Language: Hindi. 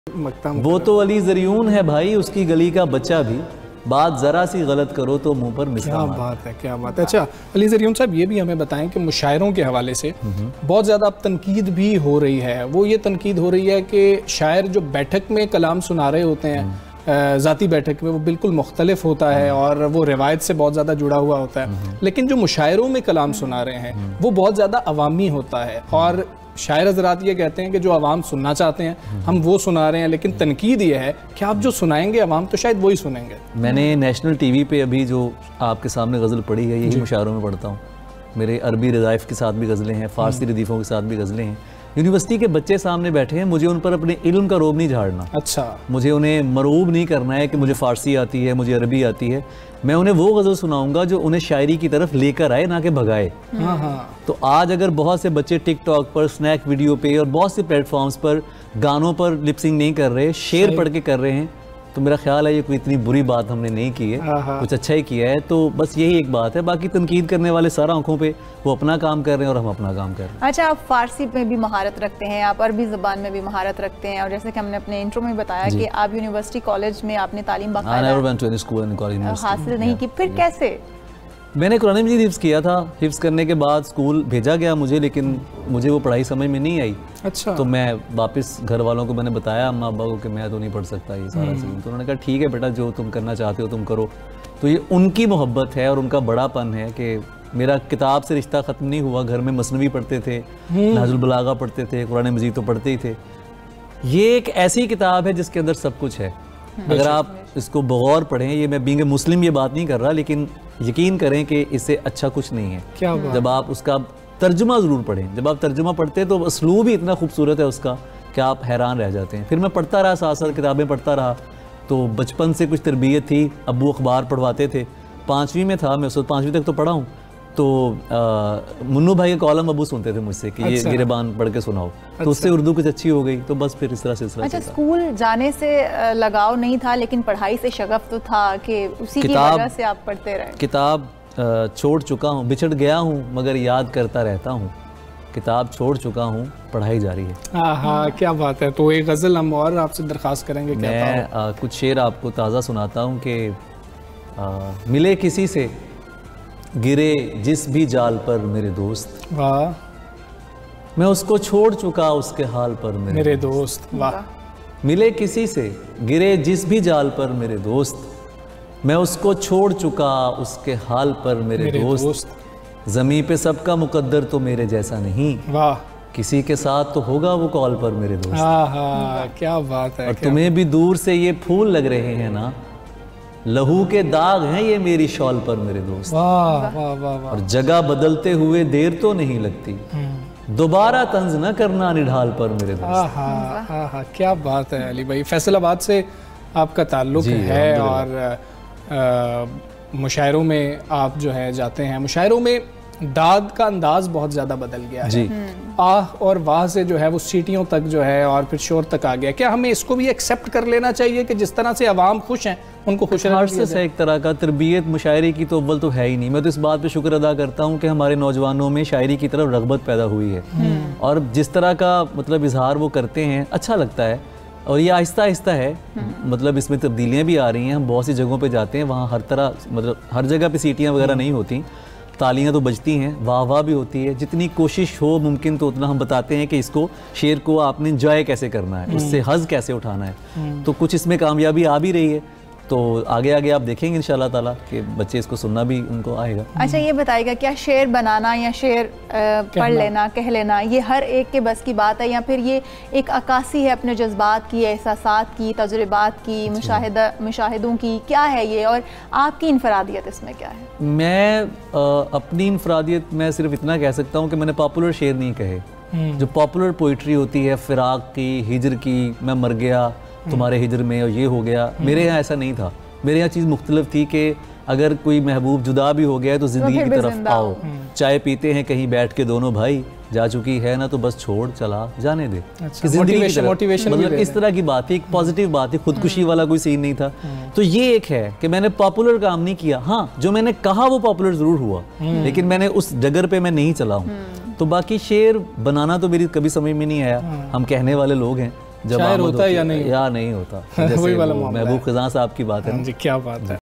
वो तो अली ज़रियून है भाई, उसकी गली का बच्चा भी, बात ज़रा सी गलत करो तो मुंह पर मिसरा। क्या बात है, क्या बात है। अच्छा अली ज़रियून साहब, ये भी हमें बताएं कि मुशायरों के हवाले से बहुत ज़्यादा अब तनकीद भी हो रही है। वो ये तनकीद हो रही है कि शायर जो बैठक में कलाम सुना रहे होते हैं, ज़ाती बैठक में, वो बिल्कुल मुख्तलिफ होता है और वो रिवायत से बहुत ज़्यादा जुड़ा हुआ होता है। लेकिन जो मुशायरों में कलाम सुना रहे हैं वो बहुत ज़्यादा अवामी होता है। और शायर हज़रात ये कहते हैं कि जो आवाम सुनना चाहते हैं हम वो सुना रहे हैं, लेकिन तनकीद ये है कि आप जो सुनाएंगे आवाम तो शायद वही सुनेंगे। मैंने नेशनल टीवी पे अभी जो आपके सामने गज़ल पढ़ी है, यही मुशायरों में पढ़ता हूँ। मेरे अरबी रज़ाइफ के साथ भी गज़लें हैं, फ़ारसी रदीफ़ों के साथ भी गज़लें हैं। यूनिवर्सिटी के बच्चे सामने बैठे हैं, मुझे उन पर अपने इल्म का रोब नहीं झाड़ना। अच्छा, मुझे उन्हें मरूब नहीं करना है कि मुझे फ़ारसी आती है, मुझे अरबी आती है। मैं उन्हें वो गज़ल सुनाऊंगा जो उन्हें शायरी की तरफ लेकर आए, ना कि भगाए। तो आज अगर बहुत से बच्चे टिकटॉक पर, स्नैक वीडियो पे और बहुत से प्लेटफॉर्म्स पर गानों पर लिपसिंग नहीं कर रहे, शेर पढ़ के कर रहे हैं, तो मेरा ख्याल है ये कोई इतनी बुरी बात हमने नहीं की है, कुछ अच्छा ही किया है। तो बस यही एक बात है, बाकी तनकीद करने वाले सारा आंखों पे वो अपना काम कर रहे हैं और हम अपना काम कर रहे हैं। अच्छा, आप फारसी में भी महारत रखते हैं, आप अरबी ज़बान में भी महारत रखते हैं, और जैसे कि हमने अपने इंट्रो में बताया कि आप यूनिवर्सिटी कॉलेज में आपने तालीम हासिल नहीं की, फिर कैसे? मैंने कुरान मजीद हिफ्ज़ किया था, हिफ्ज़ करने के बाद स्कूल भेजा गया मुझे, लेकिन मुझे वो पढ़ाई समझ में नहीं आई। अच्छा, तो मैं वापस घर वालों को मैंने बताया, अम्मा अब्बा को, कि मैं तो नहीं पढ़ सकता ये सारा सीन। तो उन्होंने कहा ठीक है बेटा, जो तुम करना चाहते हो तुम करो। तो ये उनकी मोहब्बत है और उनका बड़ापन है कि मेरा किताब से रिश्ता ख़त्म नहीं हुआ। घर में मसनवी पढ़ते थे, नहजुल बलागा पढ़ते थे, कुरान मजीद तो पढ़ते ही थे। ये एक ऐसी किताब है जिसके अंदर सब कुछ है। अगर आप इसको बगौर पढ़ें, ये मैं बीइंग ए मुस्लिम ये बात नहीं कर रहा, लेकिन यकीन करें कि इससे अच्छा कुछ नहीं है। क्या बात? जब आप उसका तर्जुमा ज़रूर पढ़ें, जब आप तर्जुमा पढ़ते हैं तो असलूब ही इतना खूबसूरत है उसका कि आप हैरान रह जाते हैं। फिर मैं पढ़ता रहा, साथ साथ किताबें पढ़ता रहा। तो बचपन से कुछ तरबियत थी, अब्बू अखबार पढ़वाते थे। 5वीं में था मैं, उस 5वीं तक तो पढ़ा हूँ। तो मुन्नू भाई के कॉलम अबू सुनते थे मुझसे कि ये गिरेबान पढ़ के सुनाओ। तो उससे उर्दू कुछ अच्छी हो गई, तो बस फिर इस तरह सिलसिला। अच्छा, स्कूल जाने से लगाव नहीं था, लेकिन पढ़ाई से शगफ तो था कि उसी की वजह से आप पढ़ते रहे। किताब छोड़ चुका हूँ, बिछड़ गया हूँ, मगर याद करता रहता हूँ। किताब छोड़ चुका हूँ, पढ़ाई जारी है। हाँ, क्या बात है। तो एक गज़ल हम और आपसे दरख्वास्त करेंगे। मैं कुछ शेर आपको ताज़ा सुनाता हूँ कि मिले किसी से, गिरे जिस भी जाल पर मेरे दोस्त, वाह, मैं उसको छोड़ चुका उसके हाल पर मेरे दोस्त। वाह, मिले किसी से, गिरे जिस भी जाल पर मेरे दोस्त, मैं उसको छोड़ चुका उसके हाल पर मेरे दोस्त। ज़मीं पे सबका मुकद्दर तो मेरे जैसा नहीं, वाह, किसी के साथ तो होगा वो कॉल पर मेरे दोस्त। क्या बात है। और तुम्हें भी दूर से ये फूल लग रहे हैं ना, लहू के दाग हैं ये मेरी शॉल पर मेरे दोस्त। वाह वाह वाह। और जगह बदलते हुए देर तो नहीं लगती, दोबारा तंज न करना निढाल पर मेरे दोस्त। क्या बात है अली भाई, फैसलाबाद से आपका ताल्लुक है और मुशायरों में आप जो है जाते हैं। मुशायरों में दाद का अंदाज बहुत ज़्यादा बदल गया है। आह और वाह से जो है वो सीटियों तक जो है और फिर शोर तक आ गया। क्या हमें इसको भी एक्सेप्ट कर लेना चाहिए कि जिस तरह से अवाम खुश हैं उनको खुश रहना चाहिए? एक तरह का तरबियत मुशायरे की तो अव्वल तो है ही नहीं। मैं तो इस बात पे शुक्र अदा करता हूँ कि हमारे नौजवानों में शायरी की तरफ रग़बत पैदा हुई है और जिस तरह का मतलब इजहार वो करते हैं अच्छा लगता है। और ये आहिस्ता आहिस्ता है, मतलब इसमें तब्दीलियाँ भी आ रही हैं। हम बहुत सी जगहों पे जाते हैं, वहाँ हर तरह मतलब हर जगह पे सीटियाँ वगैरह नहीं होती, तालियां तो बजती हैं, वाह वाह भी होती है। जितनी कोशिश हो मुमकिन तो उतना हम बताते हैं कि इसको शेर को आपने इंजॉय कैसे करना है, उससे हज़ कैसे उठाना है। तो कुछ इसमें कामयाबी आ भी रही है, तो आगे आगे आप देखेंगे इंशाल्लाह ताला कि बच्चे इसको सुनना भी उनको आएगा। अच्छा, ये बताइएगा, क्या शेर बनाना या शेर पढ़ लेना, कह लेना, ये हर एक के बस की बात है या फिर ये एक अक्कासी है अपने जज्बात की, एहसासात की, तजुर्बात की, मुशाहिदों की? क्या है ये और आपकी इनफरादियत इसमें क्या है? मैं अपनी इनफरादियत मैं सिर्फ इतना कह सकता हूँ कि मैंने पॉपुलर शेर नहीं कहे। जो पॉपुलर पोइट्री होती है, फ़िराक की, हिजर की, मैं मर गया तुम्हारे हिजर में और ये हो गया, मेरे यहाँ ऐसा नहीं था। मेरे यहाँ चीज़ मुख्तलिफ थी कि अगर कोई महबूब जुदा भी हो गया है तो ज़िंदगी की तरफ आओ, चाय पीते हैं कहीं बैठ के दोनों भाई, जा चुकी है ना तो बस छोड़ चला जाने दे। मोटिवेशन मतलब इस तरह की बात थी, एक पॉजिटिव बात थी, खुदकुशी वाला कोई सीन नहीं था। तो ये एक है कि मैंने पॉपुलर काम नहीं किया। हाँ, जो मैंने कहा वो पॉपुलर ज़रूर हुआ, लेकिन मैंने उस डगर पे मैं नहीं चला हूँ। तो बाकी शेर बनाना तो मेरी कभी समझ में नहीं आया। हम कहने वाले लोग हैं, जब शायर होता है या नहीं या नहीं होता, वही वाला महबूब खज़ां साहब की बात है जी, क्या बात है।